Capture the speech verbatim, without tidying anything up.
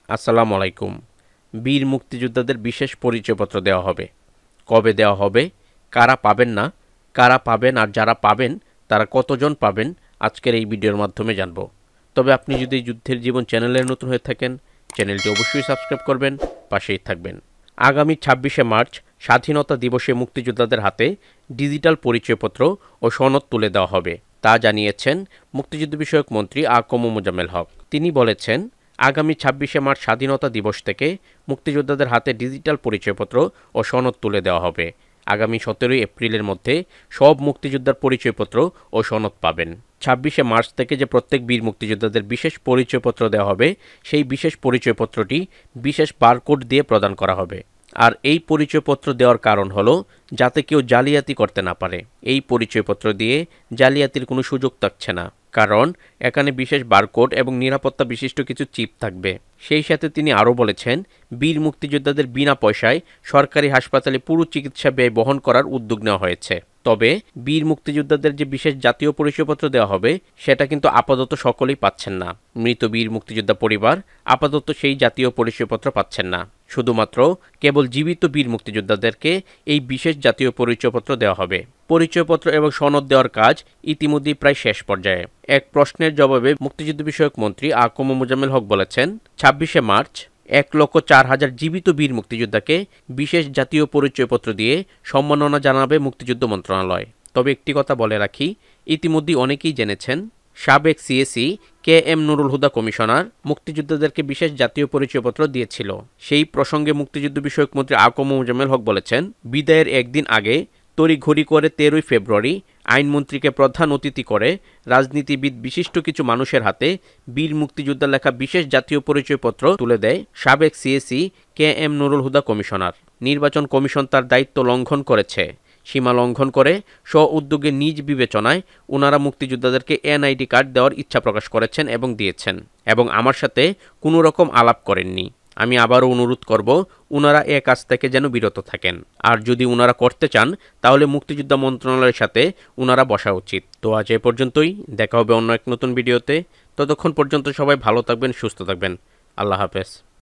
আসসালামু আলাইকুম। বীর মুক্তিযোদ্ধাদের বিশেষ পরিচয়পত্র দেওয়া হবে। কবে দেওয়া হবে, কারা পাবেন না, কারা পাবেন আর যারা পাবেন তারা কতজন পাবেন, আজকের এই ভিডিওর মাধ্যমে জানব। তবে আপনি যদি যুদ্ধের জীবন চ্যানেলের নতুন হয়ে থাকেন, চ্যানেলটি অবশ্যই সাবস্ক্রাইব করবেন, পাশেই থাকবেন। আগামী ছাব্বিশে মার্চ স্বাধীনতা দিবসে মুক্তিযোদ্ধাদের হাতে ডিজিটাল পরিচয়পত্র ও সনদ তুলে দেওয়া হবে, তা জানিয়েছেন মুক্তিযুদ্ধ বিষয়ক মন্ত্রী আ ক ম মোজাম্মেল হক। তিনি বলেছেন, আগামী ছাব্বিশে মার্চ স্বাধীনতা দিবস থেকে মুক্তিযোদ্ধাদের হাতে ডিজিটাল পরিচয়পত্র ও সনদ তুলে দেওয়া হবে। আগামী সতেরোই এপ্রিলের মধ্যে সব মুক্তিযোদ্ধার পরিচয়পত্র ও সনদ পাবেন। ছাব্বিশে মার্চ থেকে যে প্রত্যেক বীর মুক্তিযোদ্ধাদের বিশেষ পরিচয়পত্র দেওয়া হবে, সেই বিশেষ পরিচয়পত্রটি বিশেষ বারকোড দিয়ে প্রদান করা হবে। আর এই পরিচয়পত্র দেওয়ার কারণ হলো যাতে কেউ জালিয়াতি করতে না পারে। এই পরিচয়পত্র দিয়ে জালিয়াতির কোনো সুযোগ থাকছে না, কারণ এখানে বিশেষ বারকোড এবং নিরাপত্তা বিশিষ্ট কিছু চিপ থাকবে। সেই সাথে তিনি আরও বলেছেন, বীর মুক্তিযোদ্ধাদের বিনা পয়সায় সরকারি হাসপাতালে পুরো চিকিৎসা ব্যয় বহন করার উদ্যোগ নেওয়া হয়েছে। তবে বীর মুক্তিযোদ্ধাদের যে বিশেষ জাতীয় পরিচয়পত্র দেওয়া হবে, সেটা কিন্তু আপাতত সকলেই পাচ্ছেন না। মৃত বীর মুক্তিযোদ্ধা পরিবার আপাতত সেই জাতীয় পরিচয়পত্র পাচ্ছেন না। শুধুমাত্র কেবল জীবিত বীর মুক্তিযোদ্ধাদেরকে এই বিশেষ জাতীয় পরিচয়পত্র দেওয়া হবে। পরিচয়পত্র এবং সনদ দেওয়ার কাজ ইতিমধ্যেই প্রায় শেষ পর্যায়ে। এক প্রশ্নের জবাবে মুক্তিযুদ্ধ বিষয়ক মন্ত্রী আ ক ম মোজাম্মেল হক বলেছেন, ছাব্বিশে মার্চ এক লক্ষ চার হাজার জীবিত বীর মুক্তিযোদ্ধাকে বিশেষ জাতীয় পরিচয়পত্র দিয়ে সম্মাননা জানাবে মুক্তিযুদ্ধ মন্ত্রণালয়। তবে একটি কথা বলে রাখি, ইতিমধ্যেই অনেকেই জেনেছেন, সাবেক CEC K M Nurul Huda commissioner মুক্তিযোদ্ধাদেরকে বিশেষ জাতীয় পরিচয়পত্র দিয়েছিল। সেই প্রসঙ্গে মুক্তিযুদ্ধ বিষয়ক মন্ত্রী আ ক ম মোজাম্মেল হক বলেছেন, বিদায়ের একদিন আগে তড়িঘড়ি করে তেরোই ফেব্রুয়ারি আইনমন্ত্রীকে প্রধান অতিথি করে রাজনীতিবিদ বিশিষ্ট কিছু মানুষের হাতে বীর মুক্তিযোদ্ধা লেখা বিশেষ জাতীয় পরিচয়পত্র তুলে দেয় সাবেক CEC K M Nurul Huda commissioner. নির্বাচন কমিশন তার দায়িত্ব লঙ্ঘন করেছে। সীমা লঙ্ঘন করে স্ব উদ্যোগে নিজ বিবেচনায় ওনারা মুক্তিযোদ্ধাদেরকে এনআইডি কার্ড দেওয়ার ইচ্ছা প্রকাশ করেছেন এবং দিয়েছেন, এবং আমার সাথে কোনো রকম আলাপ করেননি। আমি আবারও অনুরোধ করব, ওনারা এ কাজ থেকে যেন বিরত থাকেন। আর যদি ওনারা করতে চান, তাহলে মুক্তিযোদ্ধা মন্ত্রণালয়ের সাথে ওনারা বসা উচিত। তো আজ এ পর্যন্তই, দেখা হবে অন্য এক নতুন ভিডিওতে। ততক্ষণ পর্যন্ত সবাই ভালো থাকবেন, সুস্থ থাকবেন। আল্লাহ হাফেজ।